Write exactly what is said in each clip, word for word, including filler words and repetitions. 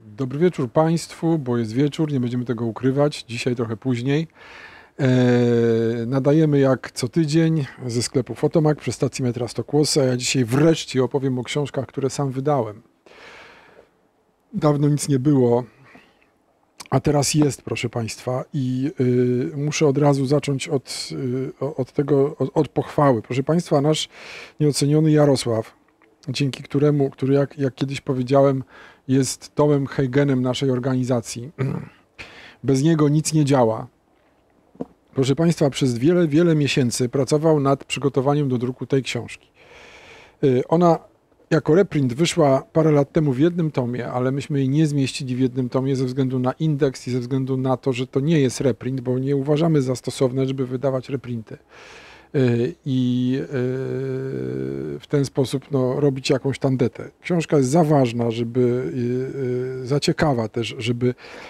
Dobry wieczór Państwu, bo jest wieczór, nie będziemy tego ukrywać, dzisiaj trochę później. Eee, nadajemy jak co tydzień ze sklepu Fotomak przy stacji metra Stokłosa. Ja dzisiaj wreszcie opowiem o książkach, które sam wydałem. Dawno nic nie było, a teraz jest, proszę Państwa, i y, muszę od razu zacząć od, y, od tego, od, od pochwały. Proszę Państwa, nasz nieoceniony Jarosław, dzięki któremu, który jak, jak kiedyś powiedziałem, jest Tomem Heigenem naszej organizacji. Bez niego nic nie działa. Proszę Państwa, przez wiele, wiele miesięcy pracował nad przygotowaniem do druku tej książki. Ona jako reprint wyszła parę lat temu w jednym tomie, ale myśmy jej nie zmieścili w jednym tomie ze względu na indeks i ze względu na to, że to nie jest reprint, bo nie uważamy za stosowne, żeby wydawać reprinty. I w ten sposób no, robić jakąś tandetę. Książka jest za ważna, żeby, za ciekawa też, żeby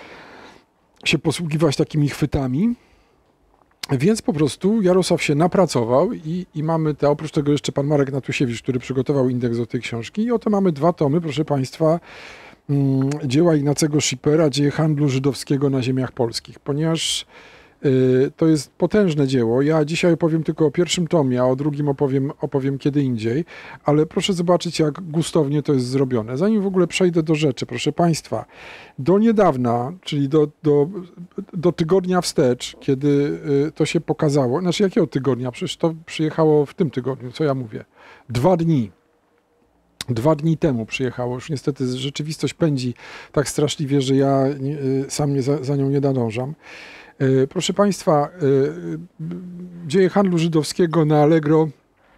się posługiwać takimi chwytami. Więc po prostu Jarosław się napracował i, i mamy te, oprócz tego jeszcze pan Marek Natusiewicz, który przygotował indeks do tej książki. I oto mamy dwa tomy, proszę Państwa, mm, dzieła Ignacego Schippera, Dzieje handlu żydowskiego na ziemiach polskich. Ponieważ y, to jest potężne dzieło. Ja dzisiaj opowiem tylko o pierwszym tomie, a o drugim opowiem, opowiem kiedy indziej. Ale proszę zobaczyć, jak gustownie to jest zrobione. Zanim w ogóle przejdę do rzeczy, proszę Państwa, do niedawna, czyli do, do, do tygodnia wstecz, kiedy to się pokazało, znaczy jakiego tygodnia? Przecież to przyjechało w tym tygodniu, co ja mówię? Dwa dni. Dwa dni temu przyjechało. Już niestety rzeczywistość pędzi tak straszliwie, że ja nie, sam nie za, za nią nie nadążam. Proszę Państwa, dzieje handlu żydowskiego na Allegro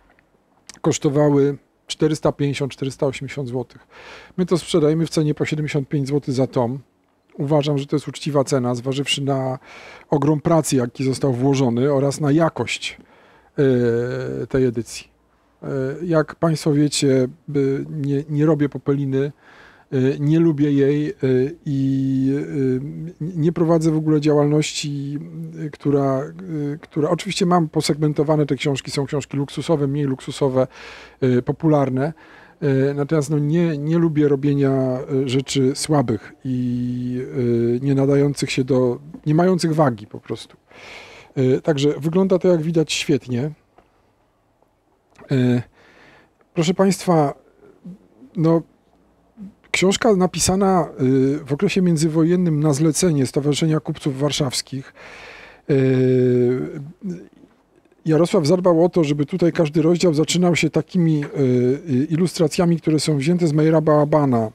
kosztowały czterysta pięćdziesiąt do czterystu osiemdziesięciu złotych. My to sprzedajemy w cenie po siedemdziesiąt pięć złotych za tom. Uważam, że to jest uczciwa cena, zważywszy na ogrom pracy, jaki został włożony oraz na jakość y, tej edycji. Y, jak Państwo wiecie, y, nie, nie robię popeliny, y, nie lubię jej y, i y, nie prowadzę w ogóle działalności, y, która, y, która... Oczywiście mam posegmentowane te książki, są książki luksusowe, mniej luksusowe, y, popularne. Natomiast no nie, nie lubię robienia rzeczy słabych i nie nadających się do, nie mających wagi po prostu. Także wygląda to jak widać świetnie. Proszę Państwa, no, książka napisana w okresie międzywojennym na zlecenie Stowarzyszenia Kupców Warszawskich. Jarosław zadbał o to, żeby tutaj każdy rozdział zaczynał się takimi y, ilustracjami, które są wzięte z Meira Baalabana.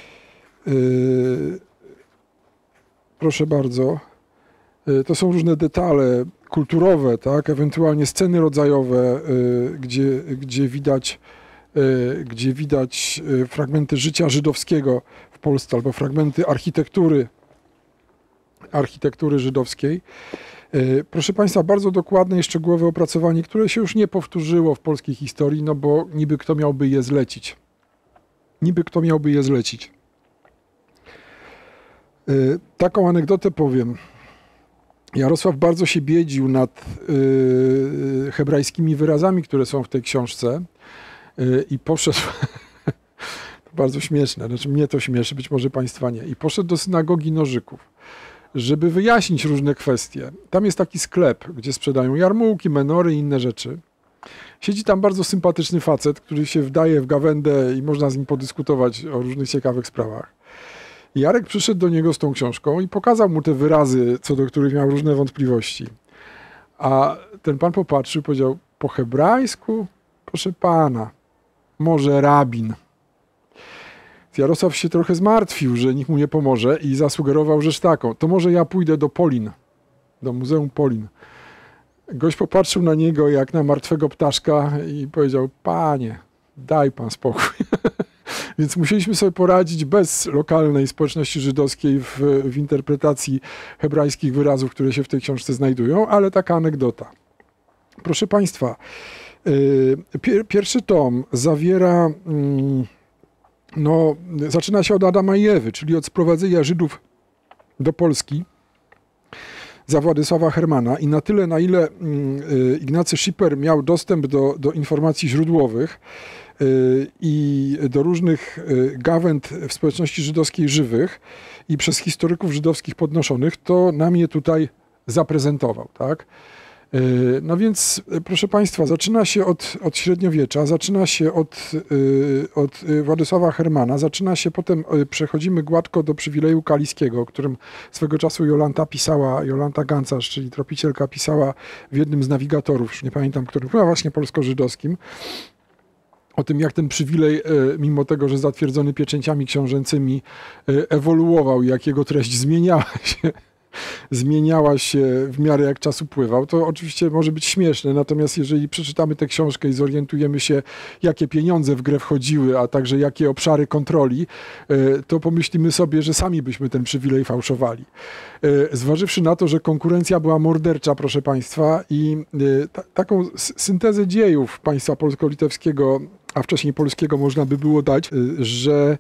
Y, proszę bardzo. Y, to są różne detale kulturowe, tak? Ewentualnie sceny rodzajowe, y, gdzie, gdzie widać, y, gdzie widać y, fragmenty życia żydowskiego w Polsce albo fragmenty architektury, architektury żydowskiej. Proszę Państwa, bardzo dokładne i szczegółowe opracowanie, które się już nie powtórzyło w polskiej historii, no bo niby kto miałby je zlecić. Niby kto miałby je zlecić. Taką anegdotę powiem. Jarosław bardzo się biedził nad hebrajskimi wyrazami, które są w tej książce i poszedł... To bardzo śmieszne, znaczy mnie to śmieszy, być może Państwa nie. I poszedł do synagogi Nożyków, żeby wyjaśnić różne kwestie. Tam jest taki sklep, gdzie sprzedają jarmułki, menory i inne rzeczy. Siedzi tam bardzo sympatyczny facet, który się wdaje w gawędę i można z nim podyskutować o różnych ciekawych sprawach. I Jarek przyszedł do niego z tą książką i pokazał mu te wyrazy, co do których miał różne wątpliwości. A ten pan popatrzył i powiedział, po hebrajsku? Proszę pana, może rabin. Jarosław się trochę zmartwił, że nikt mu nie pomoże i zasugerował rzecz taką, to może ja pójdę do Polin, do Muzeum Polin. Gość popatrzył na niego jak na martwego ptaszka i powiedział, panie, daj pan spokój. Więc musieliśmy sobie poradzić bez lokalnej społeczności żydowskiej w, w interpretacji hebrajskich wyrazów, które się w tej książce znajdują, ale taka anegdota. Proszę Państwa, pier, pierwszy tom zawiera... Mm, No, zaczyna się od Adama i Ewy, czyli od sprowadzenia Żydów do Polski za Władysława Hermana i na tyle, na ile Ignacy Schipper miał dostęp do, do informacji źródłowych, i do różnych gawęd w społeczności żydowskiej żywych i przez historyków żydowskich podnoszonych, to nam je tutaj zaprezentował, tak? No więc, proszę Państwa, zaczyna się od, od średniowiecza, zaczyna się od, od Władysława Hermana, zaczyna się potem, przechodzimy gładko do przywileju kaliskiego, o którym swego czasu Jolanta pisała, Jolanta Gancarz, czyli tropicielka, pisała w jednym z nawigatorów, już nie pamiętam którym, chyba właśnie polsko-żydowskim, o tym, jak ten przywilej, mimo tego, że zatwierdzony pieczęciami książęcymi, ewoluował, jak jego treść zmieniała się, zmieniała się w miarę jak czas upływał. To oczywiście może być śmieszne, natomiast jeżeli przeczytamy tę książkę i zorientujemy się, jakie pieniądze w grę wchodziły, a także jakie obszary kontroli, to pomyślimy sobie, że sami byśmy ten przywilej fałszowali. Zważywszy na to, że konkurencja była mordercza, proszę Państwa, i ta, taką syntezę dziejów państwa polsko-litewskiego, a wcześniej polskiego można by było dać, że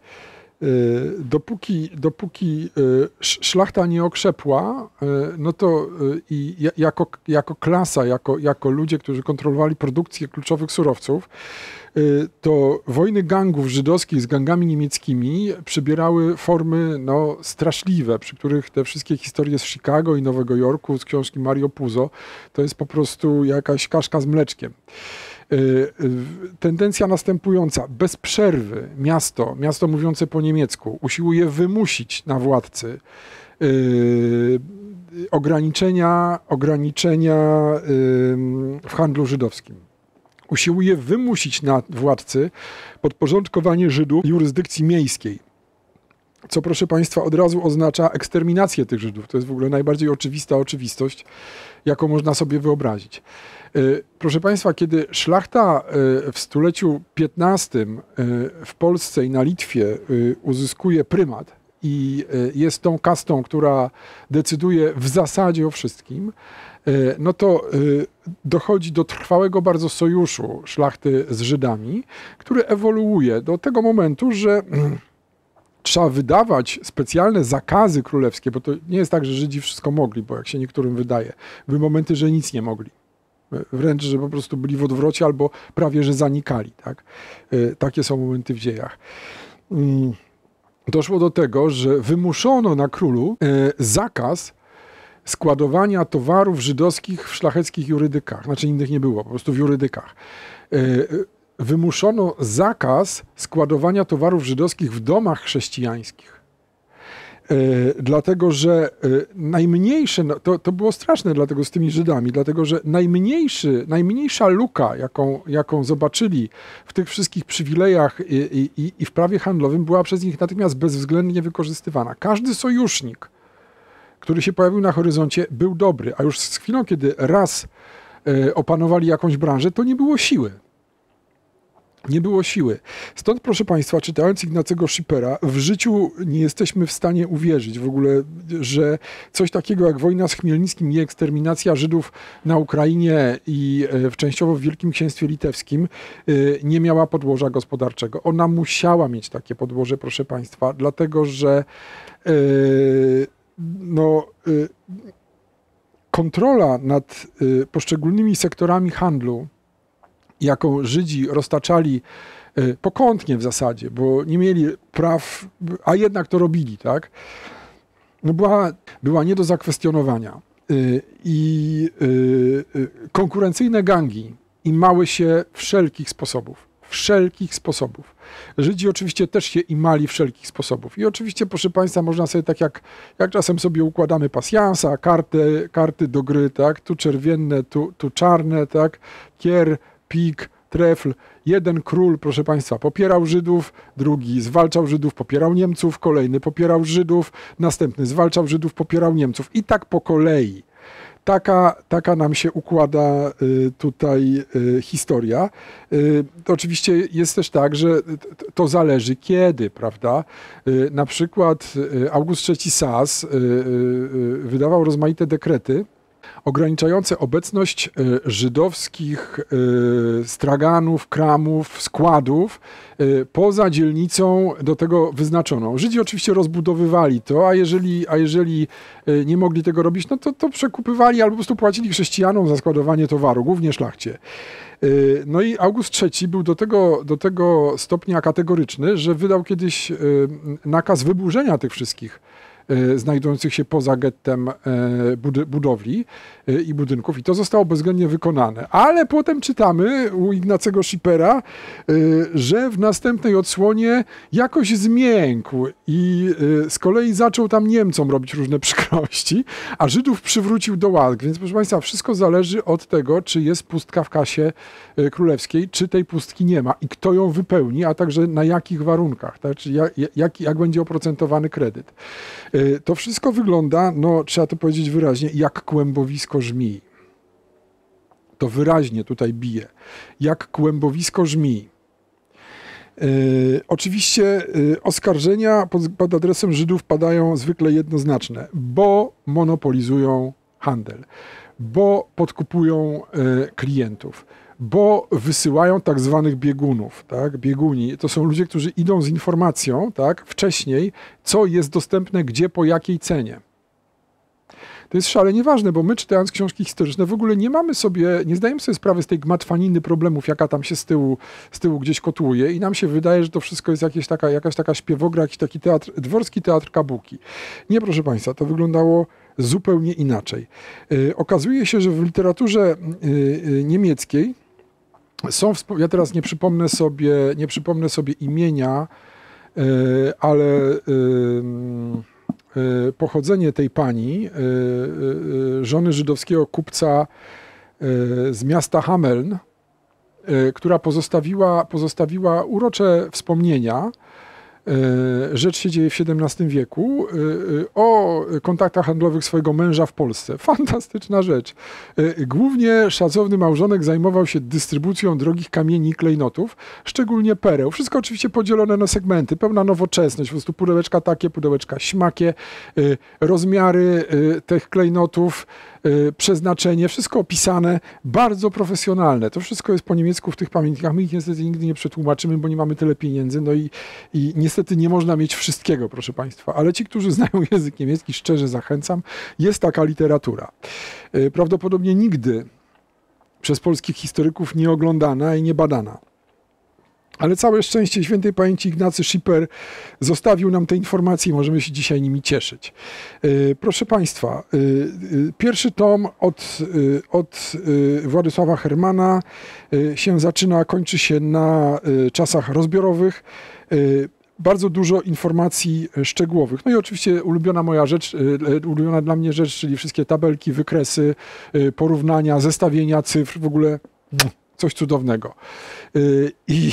Dopóki, dopóki szlachta nie okrzepła, no to i jako, jako klasa, jako, jako ludzie, którzy kontrolowali produkcję kluczowych surowców, to wojny gangów żydowskich z gangami niemieckimi przybierały formy no, straszliwe, przy których te wszystkie historie z Chicago i Nowego Jorku, z książki Mario Puzo, to jest po prostu jakaś kaszka z mleczkiem. Tendencja następująca. Bez przerwy miasto, miasto mówiące po niemiecku, usiłuje wymusić na władcy yy, ograniczenia, ograniczenia yy, w handlu żydowskim. Usiłuje wymusić na władcy podporządkowanie Żydów jurysdykcji miejskiej. Co, proszę Państwa, od razu oznacza eksterminację tych Żydów. To jest w ogóle najbardziej oczywista oczywistość, jaką można sobie wyobrazić. Proszę Państwa, kiedy szlachta w stuleciu piętnastym w Polsce i na Litwie uzyskuje prymat i jest tą kastą, która decyduje w zasadzie o wszystkim, no to dochodzi do trwałego bardzo sojuszu szlachty z Żydami, który ewoluuje do tego momentu, że trzeba wydawać specjalne zakazy królewskie, bo to nie jest tak, że Żydzi wszystko mogli, bo jak się niektórym wydaje, były momenty, że nic nie mogli. Wręcz, że po prostu byli w odwrocie albo prawie, że zanikali. Tak? Takie są momenty w dziejach. Doszło do tego, że wymuszono na królu zakaz składowania towarów żydowskich w szlacheckich jurydykach. Znaczy innych nie było, po prostu w jurydykach. Wymuszono zakaz składowania towarów żydowskich w domach chrześcijańskich. Dlatego, że najmniejsze, to, to było straszne dlatego z tymi Żydami, dlatego, że najmniejszy, najmniejsza luka, jaką, jaką zobaczyli w tych wszystkich przywilejach i, i, i w prawie handlowym, była przez nich natychmiast bezwzględnie wykorzystywana. Każdy sojusznik, który się pojawił na horyzoncie, był dobry, a już z chwilą, kiedy raz opanowali jakąś branżę, to nie było siły. Nie było siły. Stąd, proszę Państwa, czytając Ignacego Schippera, w życiu nie jesteśmy w stanie uwierzyć w ogóle, że coś takiego jak wojna z Chmielnickim i eksterminacja Żydów na Ukrainie i w częściowo w Wielkim Księstwie Litewskim nie miała podłoża gospodarczego. Ona musiała mieć takie podłoże, proszę Państwa, dlatego że no, kontrola nad poszczególnymi sektorami handlu, jaką Żydzi roztaczali pokątnie w zasadzie, bo nie mieli praw, a jednak to robili, tak? No była, była nie do zakwestionowania. I konkurencyjne gangi imały się wszelkich sposobów. Wszelkich sposobów. Żydzi oczywiście też się imali wszelkich sposobów. I oczywiście, proszę Państwa, można sobie tak jak, jak czasem sobie układamy pasjansa, karty, karty do gry, tak? Tu czerwienne, tu, tu czarne, tak? Kier, pik, trefl. Jeden król, proszę Państwa, popierał Żydów, drugi zwalczał Żydów, popierał Niemców, kolejny popierał Żydów, następny zwalczał Żydów, popierał Niemców. I tak po kolei. Taka, taka nam się układa y, tutaj y, historia. Y, to oczywiście jest też tak, że to zależy kiedy, prawda? Y, na przykład August trzeci Sas y, y, y, wydawał rozmaite dekrety ograniczające obecność żydowskich straganów, kramów, składów poza dzielnicą do tego wyznaczoną. Żydzi oczywiście rozbudowywali to, a jeżeli, a jeżeli nie mogli tego robić, no to, to przekupywali albo po prostu płacili chrześcijanom za składowanie towaru, głównie szlachcie. No i August trzeci był do tego, do tego stopnia kategoryczny, że wydał kiedyś nakaz wyburzenia tych wszystkich znajdujących się poza gettem budowli i budynków. I to zostało bezwzględnie wykonane. Ale potem czytamy u Ignacego Schippera, że w następnej odsłonie jakoś zmiękł i z kolei zaczął tam Niemcom robić różne przykrości, a Żydów przywrócił do łask. Więc proszę Państwa, wszystko zależy od tego, czy jest pustka w kasie królewskiej, czy tej pustki nie ma i kto ją wypełni, a także na jakich warunkach, tak? Czyli jak, jak, jak będzie oprocentowany kredyt. To wszystko wygląda, no trzeba to powiedzieć wyraźnie, jak kłębowisko żmii. To wyraźnie tutaj bije. Jak kłębowisko żmii. Yy, oczywiście yy, oskarżenia pod, pod adresem Żydów padają zwykle jednoznaczne, bo monopolizują handel, bo podkupują yy, klientów, bo wysyłają tak zwanych biegunów, tak? Bieguni to są ludzie, którzy idą z informacją, tak? Wcześniej, co jest dostępne, gdzie, po jakiej cenie. To jest szalenie ważne, bo my, czytając książki historyczne, w ogóle nie mamy sobie, nie zdajemy sobie sprawy z tej gmatwaniny problemów, jaka tam się z tyłu, z tyłu gdzieś kotłuje i nam się wydaje, że to wszystko jest jakieś taka, jakaś taka śpiewogra, jakiś taki teatr, dworski teatr kabuki. Nie, proszę Państwa, to wyglądało zupełnie inaczej. Yy, okazuje się, że w literaturze yy, yy, niemieckiej są, ja teraz nie przypomnę sobie, nie przypomnę sobie imienia, yy, ale yy, yy, pochodzenie tej pani, yy, yy, żony żydowskiego kupca yy, z miasta Hameln, yy, która pozostawiła, pozostawiła urocze wspomnienia. Rzecz się dzieje w siedemnastym wieku, o kontaktach handlowych swojego męża w Polsce. Fantastyczna rzecz. Głównie szacowny małżonek zajmował się dystrybucją drogich kamieni i klejnotów, szczególnie pereł. Wszystko oczywiście podzielone na segmenty, pełna nowoczesność, po prostu pudełeczka takie, pudełeczka śmakie, rozmiary tych klejnotów, przeznaczenie, wszystko opisane, bardzo profesjonalne. To wszystko jest po niemiecku w tych pamiętnikach. My ich niestety nigdy nie przetłumaczymy, bo nie mamy tyle pieniędzy, no i, i niestety nie można mieć wszystkiego, proszę Państwa. Ale ci, którzy znają język niemiecki, szczerze zachęcam, jest taka literatura. Prawdopodobnie nigdy przez polskich historyków nie oglądana i nie badana. Ale całe szczęście świętej pamięci Ignacy Schipper zostawił nam te informacje i możemy się dzisiaj nimi cieszyć. Proszę Państwa, pierwszy tom od, od Władysława Hermana się zaczyna, kończy się na czasach rozbiorowych. Bardzo dużo informacji szczegółowych. No i oczywiście ulubiona moja rzecz, ulubiona dla mnie rzecz, czyli wszystkie tabelki, wykresy, porównania, zestawienia cyfr, w ogóle coś cudownego. I,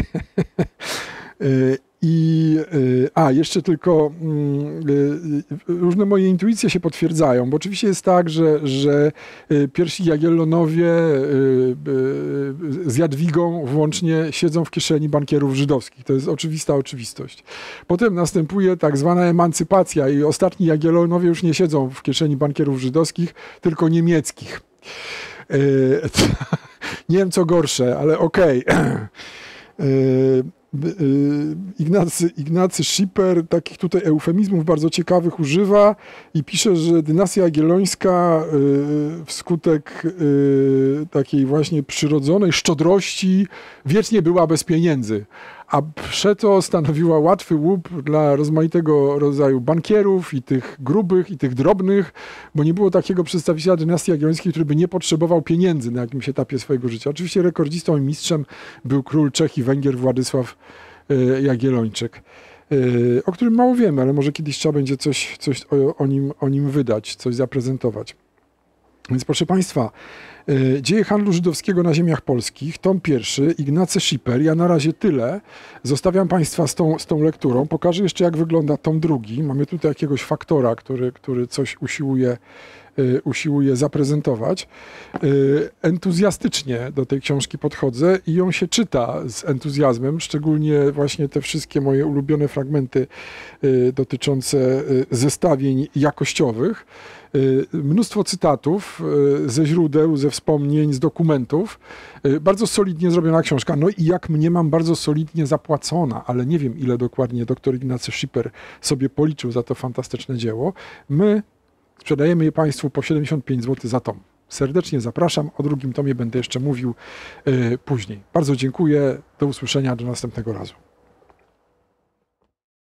i a, jeszcze tylko różne moje intuicje się potwierdzają, bo oczywiście jest tak, że, że pierwsi Jagiellonowie z Jadwigą włącznie siedzą w kieszeni bankierów żydowskich. To jest oczywista oczywistość. Potem następuje tak zwana emancypacja i ostatni Jagiellonowie już nie siedzą w kieszeni bankierów żydowskich, tylko niemieckich. Nie wiem co gorsze, ale okej. Okay. Ignacy, Ignacy Schipper takich tutaj eufemizmów bardzo ciekawych używa i pisze, że dynastia jagiellońska wskutek takiej właśnie przyrodzonej szczodrości wiecznie była bez pieniędzy, a przeto stanowiła łatwy łup dla rozmaitego rodzaju bankierów i tych grubych i tych drobnych, bo nie było takiego przedstawiciela dynastii jagiellońskiej, który by nie potrzebował pieniędzy na jakimś etapie swojego życia. Oczywiście rekordzistą i mistrzem był król Czech i Węgier Władysław Jagiellończyk, o którym mało wiemy, ale może kiedyś trzeba będzie coś, coś o, o, nim, o nim wydać, coś zaprezentować. Więc proszę Państwa, Dzieje handlu żydowskiego na ziemiach polskich, tom pierwszy, Ignacy Schipper. Ja na razie tyle. Zostawiam Państwa z tą, z tą lekturą. Pokażę jeszcze, jak wygląda tom drugi. Mamy tutaj jakiegoś faktora, który, który coś usiłuje y, usiłuję zaprezentować. Y, entuzjastycznie do tej książki podchodzę i ją się czyta z entuzjazmem, szczególnie właśnie te wszystkie moje ulubione fragmenty y, dotyczące y, zestawień jakościowych. Y, Mnóstwo cytatów y, ze źródeł, ze wspomnień, z dokumentów. Y, Bardzo solidnie zrobiona książka. No i jak mnie mam bardzo solidnie zapłacona, ale nie wiem ile dokładnie doktor Ignacy Schipper sobie policzył za to fantastyczne dzieło. My sprzedajemy je Państwu po siedemdziesiąt pięć złotych za tom. Serdecznie zapraszam. O drugim tomie będę jeszcze mówił y, później. Bardzo dziękuję. Do usłyszenia. Do następnego razu.